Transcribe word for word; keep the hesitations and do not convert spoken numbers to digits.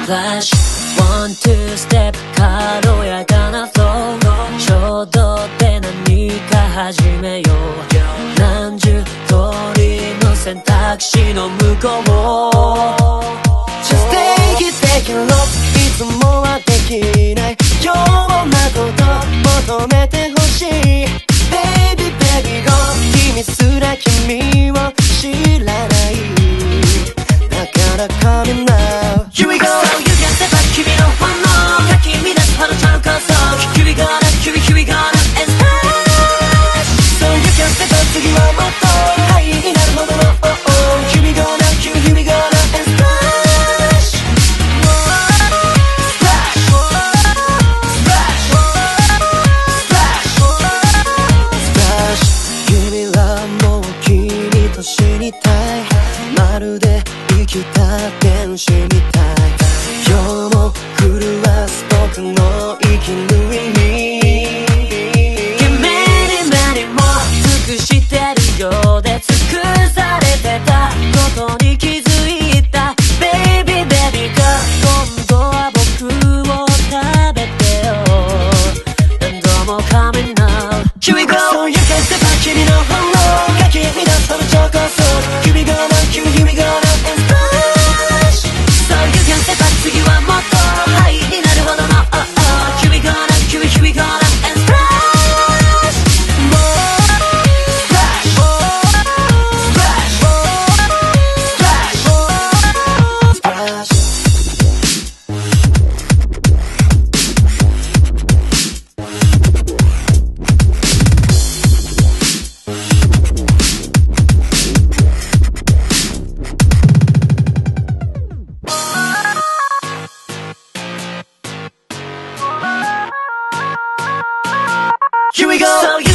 フラッシュワンツーステップ軽やかなフロー衝動で何か始めよう何十通りの選択肢の向こう Just take it, take it love いつもはできないようなこと求めてほしい Baby, baby, go 君すら君を知らないだから Come now Here we go So you can step back 君の反応かき乱すほどちゃうこそ Here we go, here we, here we go and splash So you can step back 次はもっとハイになるほどの Oh oh Here we go now, here we go now and splash Splash Splash Splash 君らもう君と死にたいまるで生きた天使みたい今日も震わす僕の息縫いに君に目にも尽くしてるようで尽くされてたことに気づいた Baby, baby girl 今度は僕を食べてよ何度も coming now Here we go So you can step back 君の反応かき乱すほど超高速 Here we go now, here we go now and splash So you can step back 次はもっとハイになるほどの Oh oh Here we go now, here we, here we go now and splash Splash Splash Splash Splash Here we go So you